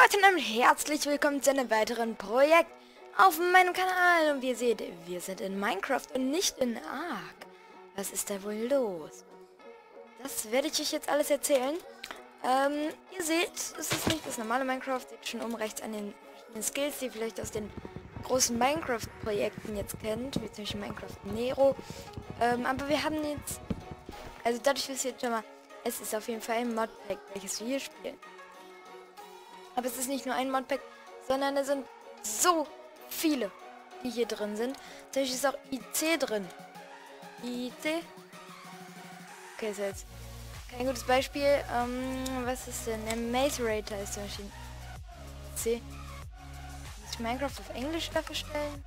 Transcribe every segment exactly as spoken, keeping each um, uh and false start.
Leute, und damit herzlich willkommen zu einem weiteren Projekt auf meinem Kanal. Und wie ihr seht, wir sind in Minecraft und nicht in Ark. Was ist da wohl los? Das werde ich euch jetzt alles erzählen. Ähm, ihr seht, es ist nicht das normale Minecraft. Seht schon oben rechts an den verschiedenen Skills, die ihr vielleicht aus den großen Minecraft-Projekten jetzt kennt, wie zum Beispiel Minecraft Nero. Ähm, aber wir haben jetzt, also dadurch wisst ihr jetzt schon mal, es ist auf jeden Fall ein Modpack, welches wir hier spielen. Aber es ist nicht nur ein Modpack, sondern es sind so viele, die hier drin sind. Zum Beispiel ist auch I C drin. I C? Okay, ist jetzt kein gutes Beispiel. Ähm, was ist denn? Der Macerator ist zum Beispiel I C. Muss ich Minecraft auf Englisch dafür stellen?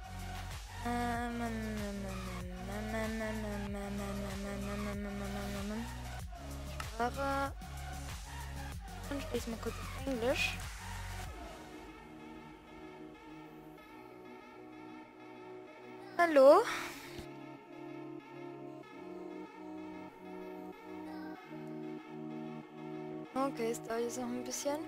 Sprache. Und ich mal kurz auf Englisch. Hallo? Okay, es dauert jetzt noch ein bisschen.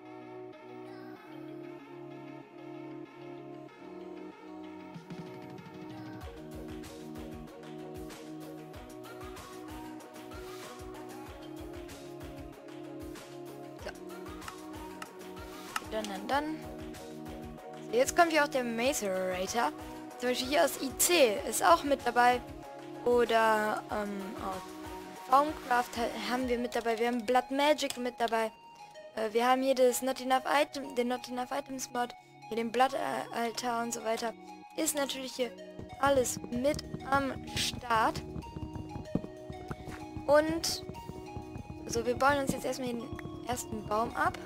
So. Dann, dann, dann. So, jetzt kommt hier auch der Macerator. Zum Beispiel hier aus I C ist auch mit dabei. Oder ähm, aus Foundcraft haben wir mit dabei. Wir haben Blood Magic mit dabei. Äh, wir haben hier das Not Enough Item, den Not Enough Items Mod, hier den Blood Altar und so weiter. Ist natürlich hier alles mit am Start. Und so, wir bauen uns jetzt erstmal den ersten Baum ab.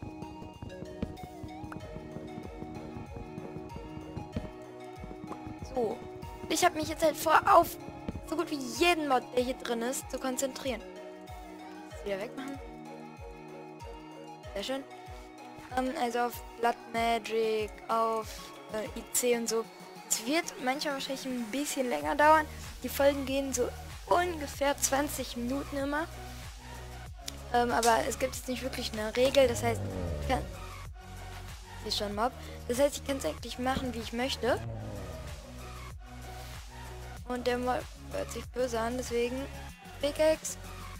So. Ich habe mich jetzt halt vor, auf so gut wie jeden Mod, der hier drin ist, zu konzentrieren. Das wieder wegmachen. Sehr schön. Ähm, also auf Blood Magic, auf äh, I C und so. Es wird manchmal wahrscheinlich ein bisschen länger dauern. Die Folgen gehen so ungefähr zwanzig Minuten immer. Ähm, aber es gibt jetzt nicht wirklich eine Regel. Das heißt, ich kann... Hier ist schon ein Mob. Das heißt, ich kann es eigentlich machen, wie ich möchte. Und der Mob hört sich böse an, deswegen Pickaxe.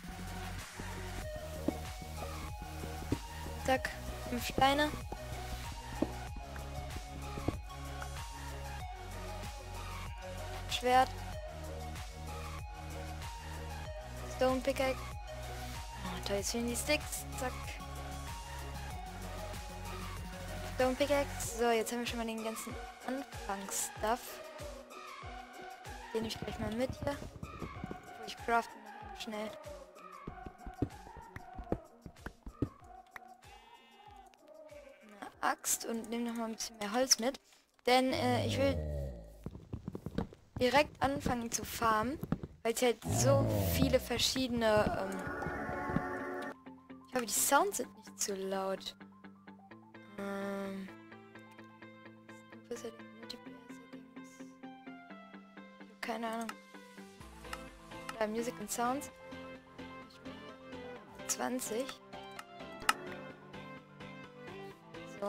Zack, fünf Steine. Schwert. Stone Pickaxe. Oh, toll, jetzt fehlen die Sticks. Zack. Stone Pickaxe. So, jetzt haben wir schon mal den ganzen Anfangsstuff. Den nehme ich gleich mal mit hier. Ich crafte noch schnell. Eine Axt und nehme noch mal ein bisschen mehr Holz mit. Denn äh, ich will direkt anfangen zu farmen, weil es halt so viele verschiedene... Ähm ich hoffe, die Sounds sind nicht zu laut. Ähm... Was ist Keine Ahnung. Ja, Music and Sounds. zwanzig. So.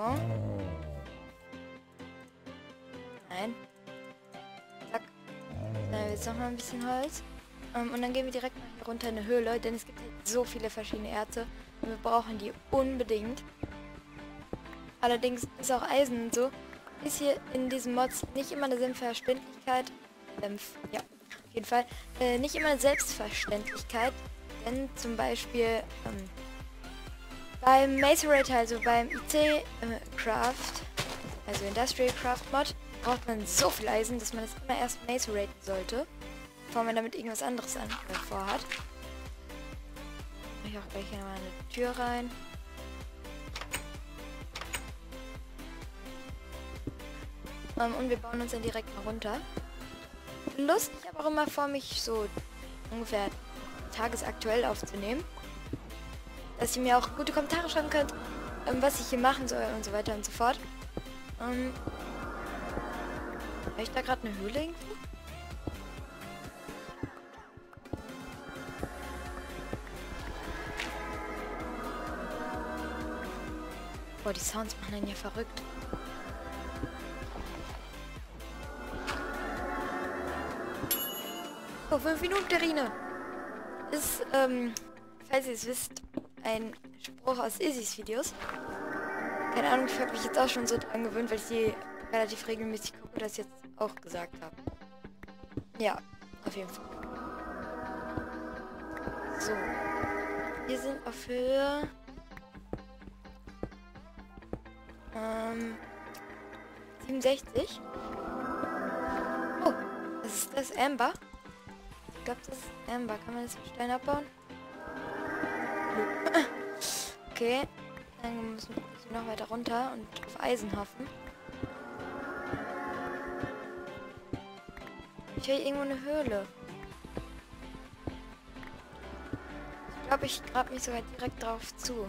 Nein. Zack. Dann jetzt noch mal ein bisschen Holz. Um, und dann gehen wir direkt mal hier runter in eine Höhle, denn es gibt halt so viele verschiedene Erze und wir brauchen die unbedingt. Allerdings ist auch Eisen und so. Ist hier in diesen Mods nicht immer eine Selbstverständlichkeit. Ja, auf jeden Fall. Äh, nicht immer Selbstverständlichkeit, denn zum Beispiel ähm, beim Macerator, also beim I C äh, Craft, also Industrial Craft Mod, braucht man so viel Eisen, dass man das immer erst maceraten sollte, bevor man damit irgendwas anderes an, äh, vorhat. Ich auch gleich hier mal eine Tür rein. Ähm, und wir bauen uns dann direkt mal runter. Lust, ich habe auch immer vor, mich so ungefähr tagesaktuell aufzunehmen. Dass ihr mir auch gute Kommentare schreiben könnt, ähm, was ich hier machen soll und so weiter und so fort. Ähm, war ich da gerade eine Höhle irgendwo? Oh, Boah, die Sounds machen einen ja verrückt. Oh, fünf Minuten Terrine. Ist, ähm, falls ihr es wisst, ein Spruch aus Isis Videos. Keine Ahnung, ich habe mich jetzt auch schon so dran gewöhnt, weil ich die relativ regelmäßig gucke, dass ich jetzt auch gesagt habe. Ja, auf jeden Fall. So. Wir sind auf Höhe... Ähm... siebenundsechzig. Oh, das ist das Amber. Ich glaube, das ist Amber. Kann man das mit Stein abbauen? Okay. Dann müssen wir noch weiter runter und auf Eisen hoffen. Ich höre irgendwo eine Höhle. Ich glaube, ich grab mich sogar direkt drauf zu.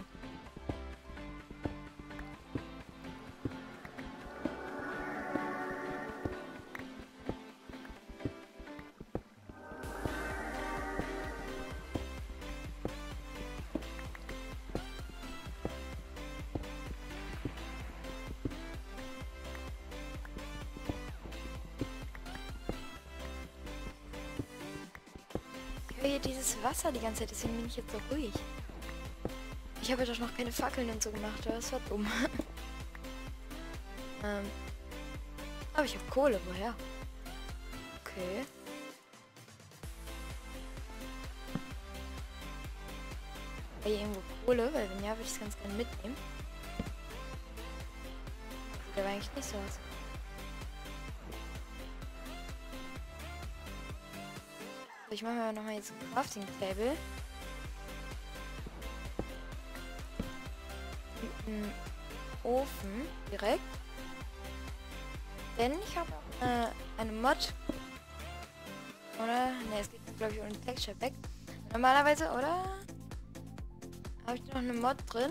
Hier dieses Wasser die ganze Zeit, deswegen bin ich jetzt so ruhig. Ich habe doch noch keine Fackeln und so gemacht, das war dumm. ähm. Aber ich habe Kohle, woher? Okay. War hier irgendwo Kohle? Weil wenn ja, würde ich es ganz gerne mitnehmen. Sieht aber eigentlich nicht so aus. Ich mache mir nochmal jetzt ein Crafting Table. Mit einem Ofen direkt. Denn ich habe auch äh, eine Mod. Oder? Ne, es geht glaube ich ohne Texture Pack. Normalerweise, oder? Habe ich noch eine Mod drin.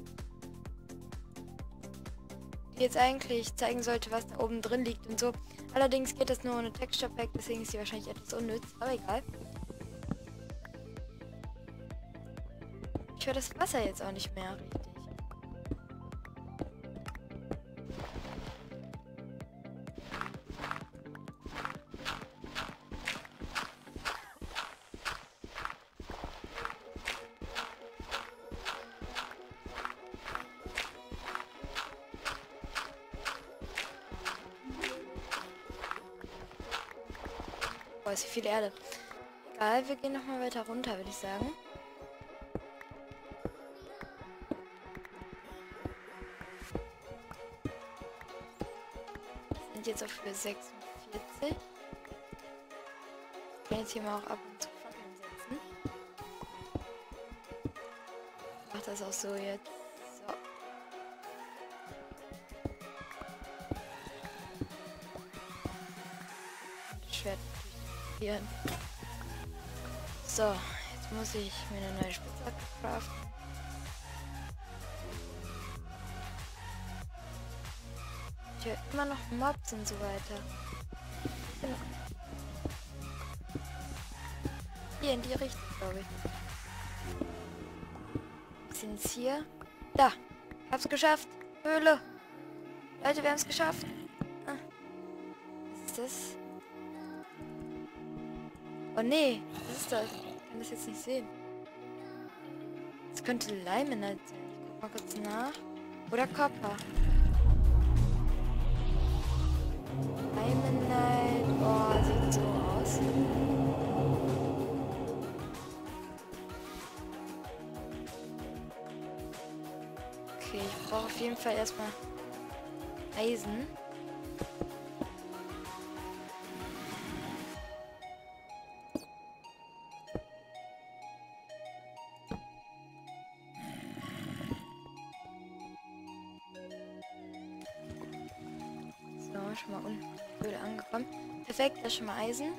Die jetzt eigentlich zeigen sollte, was da oben drin liegt und so. Allerdings geht das nur ohne Texture Pack, deswegen ist sie wahrscheinlich etwas unnütz, aber egal. Ich höre das Wasser jetzt auch nicht mehr richtig. Boah, ist viel Erde. Egal, wir gehen nochmal weiter runter, würde ich sagen. Wir sind jetzt auf Höhe sechsundvierzig. Ich kann jetzt hier mal auch ab und zu Fackeln setzen. Ich mach das auch so jetzt. So. Das Schwert. So, jetzt muss ich mir eine neue Spitzhacke craften. Ich höre immer noch Mobs und so weiter. Genau. Hier in die Richtung, glaube ich. Wir sind jetzt hier. Da! Hab's geschafft! Höhle! Leute, wir haben es geschafft! Ah. Was ist das? Oh nee, was ist das? Ich kann das jetzt nicht sehen. Das könnte Limonite sein. Ich guck mal kurz nach. Oder Copper. Limonite. Oh, sieht so aus. Okay, ich brauche auf jeden Fall erstmal Eisen. Schon mal unten Höhle angekommen. Perfekt, da ist schon mal Eisen.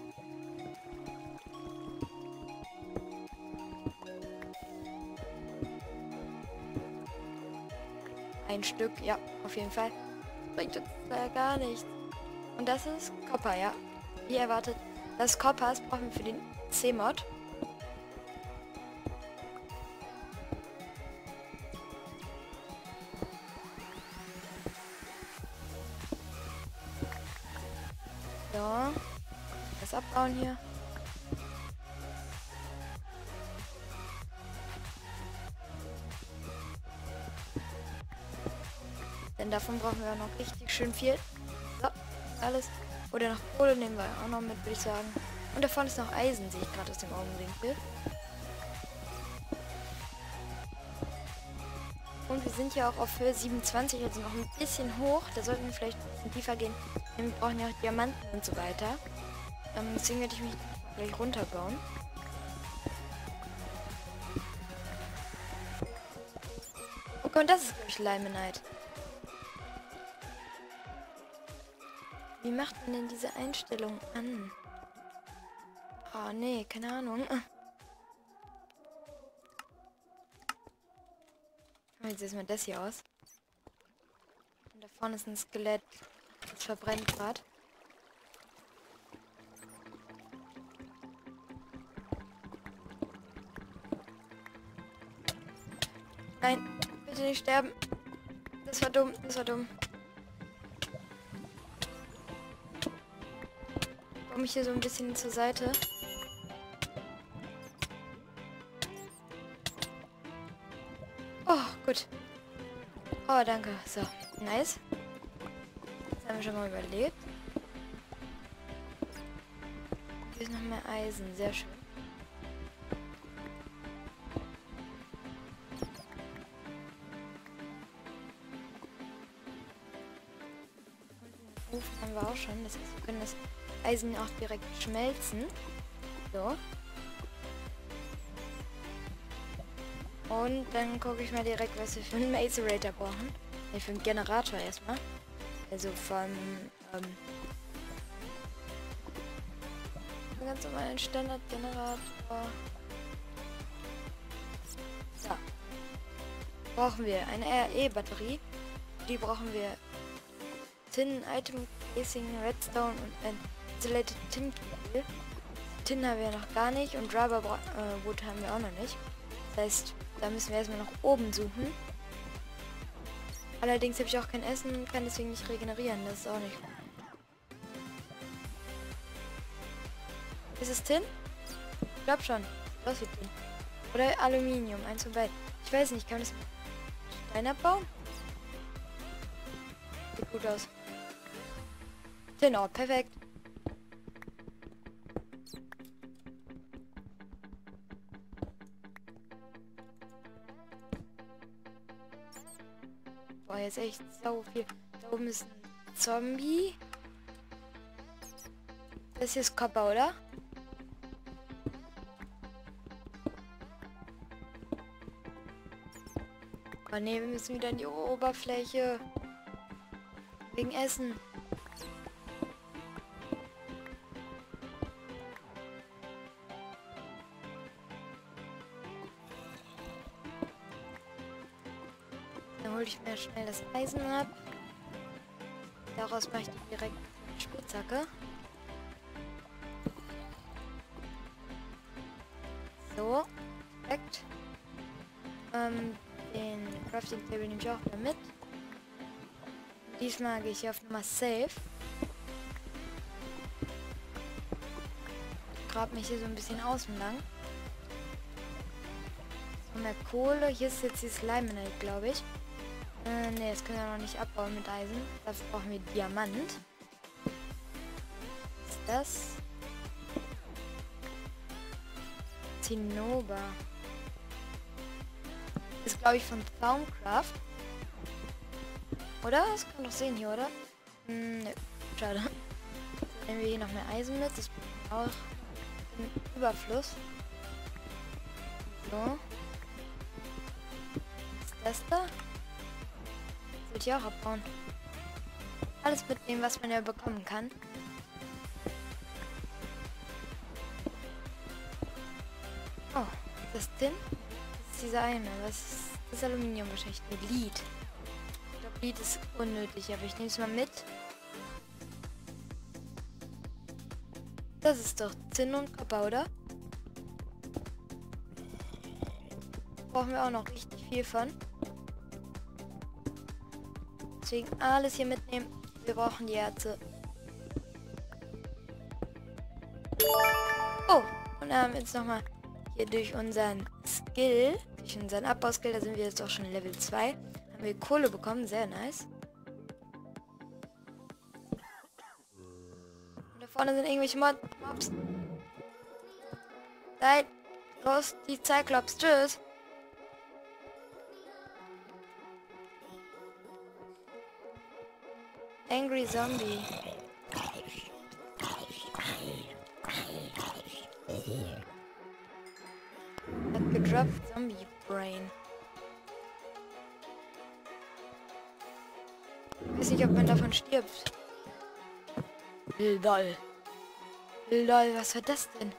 Ein Stück, ja, auf jeden Fall. Bringt uns da gar nichts. Und das ist Copper, ja. Wie erwartet. Das Copper brauchen wir für den C-Mod. So. Das abbauen hier. Denn davon brauchen wir auch noch richtig schön viel. So, alles. Oder noch Kohle nehmen wir auch noch mit, würde ich sagen. Und da vorne ist noch Eisen, sehe ich gerade aus dem Augenwinkel. Und wir sind ja auch auf Höhe siebenundzwanzig, also noch ein bisschen hoch. Da sollten wir vielleicht ein bisschen tiefer gehen. Denn wir brauchen ja auch Diamanten und so weiter. Ähm, deswegen werde ich mich gleich runterbauen. Okay, und das ist, glaube ich, Limonite. Wie macht man denn diese Einstellung an? Oh, nee, keine Ahnung. Jetzt erstmal das hier aus. Und da vorne ist ein Skelett. Das verbrennt gerade. Nein, bitte nicht sterben. Das war dumm, das war dumm. Ich komme hier so ein bisschen zur Seite. Oh, gut. Oh, danke. So, nice. Das haben wir schon mal überlebt. Hier ist noch mehr Eisen. Sehr schön. Ofen haben wir auch schon. Das heißt, wir können das Eisen auch direkt schmelzen. So. Und dann gucke ich mal direkt, was wir für einen Macerator brauchen. Ne, für einen Generator erstmal. Also vom ähm, ganz normalen Standardgenerator. So. Brauchen wir eine R E-Batterie. Die brauchen wir Tin, Item Casing, Redstone und ein Insulated Tin Cable. Tin haben wir noch gar nicht und Rubber äh, Wood haben wir auch noch nicht. Das heißt, da müssen wir erstmal nach oben suchen. Allerdings habe ich auch kein Essen und kann deswegen nicht regenerieren. Das ist auch nicht gut. Ist es Tin? Ich glaube schon. Was wie Tin? Oder Aluminium, eins von beiden. Ich weiß nicht, kann man das mit Stein abbauen? Sieht gut aus. Tin, oh, perfekt. Boah, jetzt echt so viel. Da oben ist ein Zombie. Das hier ist Copper, oder? Oh ne, wir müssen wieder in die Oberfläche. Wegen Essen. Dann hole ich mir schnell das Eisen ab. Daraus mache ich direkt eine Spitzhacke. So, perfekt. Ähm, den Crafting Table nehme ich auch wieder mit. Diesmal gehe ich hier auf Nummer Safe. Ich grab mich hier so ein bisschen außen lang. So, mehr Kohle. Hier ist jetzt dieses Limonite, glaube ich. Äh, ne, das können wir noch nicht abbauen mit Eisen. Dafür brauchen wir Diamant. Was ist das? Zinnober. Ist, glaube ich, von Thaumcraft. Oder? Das kann man doch sehen hier, oder? Hm, ne. Schade. Dann nehmen wir hier noch mehr Eisen mit. Das brauchen wir auch im Überfluss. So. Was ist das da? Das will ich auch abbauen. Alles mitnehmen, was man ja bekommen kann. Oh, das Tin? Das ist dieser eine. Was ist das? Aluminium wahrscheinlich. Nee, Lead. Ich glaube, Lead ist unnötig, aber ich nehme es mal mit. Das ist doch Zinn und Copper, oder? Brauchen wir auch noch richtig viel von. Deswegen alles hier mitnehmen. Wir brauchen die Erze. Oh, und dann haben wir jetzt nochmal hier durch unseren Skill, durch unseren Abbauskill, da sind wir jetzt auch schon Level zwei, haben wir Kohle bekommen, sehr nice. Und da vorne sind irgendwelche Mod Mobs. Seid los, die Cyclops, tschüss. Angry Zombie. Hat gedroppt Zombie Brain. Ich weiß nicht, ob man davon stirbt. Lol. Lol, was war das denn?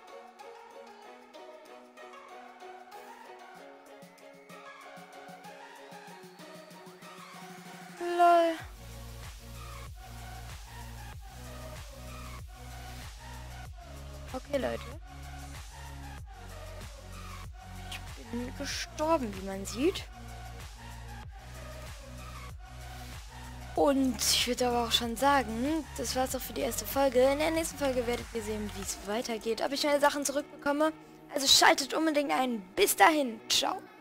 Lol. Okay, Leute. Ich bin gestorben, wie man sieht. Und ich würde aber auch schon sagen, das war's auch für die erste Folge. In der nächsten Folge werdet ihr sehen, wie es weitergeht, ob ich meine Sachen zurückbekomme. Also schaltet unbedingt ein. Bis dahin. Ciao.